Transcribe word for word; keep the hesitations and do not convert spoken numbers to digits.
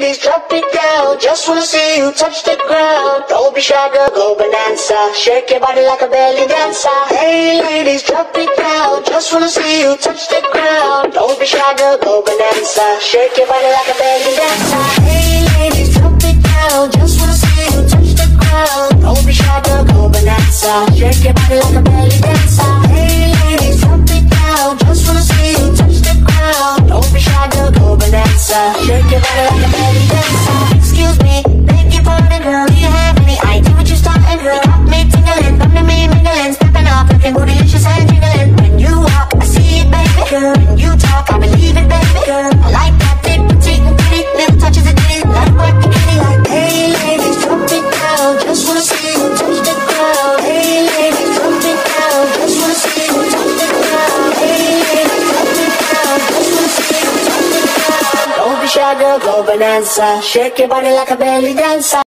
ladies, drop it down. Just wanna see you touch the ground. Don't be shy, girl, go bonanza. Shake your body like a belly dancer. Hey ladies, drop it down. Just wanna see you touch the ground. Don't be shy, girl, go bonanza. Shake your body like a belly dancer. Hey ladies, drop it down. Just wanna see you touch the ground. Don't be shy, girl, go bonanza. Shake your body like a belly dancer. Hey ladies, drop it down. Just wanna see you touch the ground. Don't be shy, girl, go bonanza. Shake your body like a belly dancer. Excuse me, beg your pardon, girl. Do you have any idea what you're starting, girl? You got me tingling, come to me mingling, stepping off, looking bootylicious and jingling. When you walk, I see it, baby girl. When you talk, I believe it, baby girl. I like that thick, petite, and pretty, little touches of ditty, like work the kitty, like hey ladies, drop it down. Just wanna see you touch the ground. Hey ladies, drop it down. Just wanna see you touch the ground. Hey ladies, drop it down. Just wanna see you touch the ground. Don't be shy, girl, go bonanza. Shake your body like a belly dancer.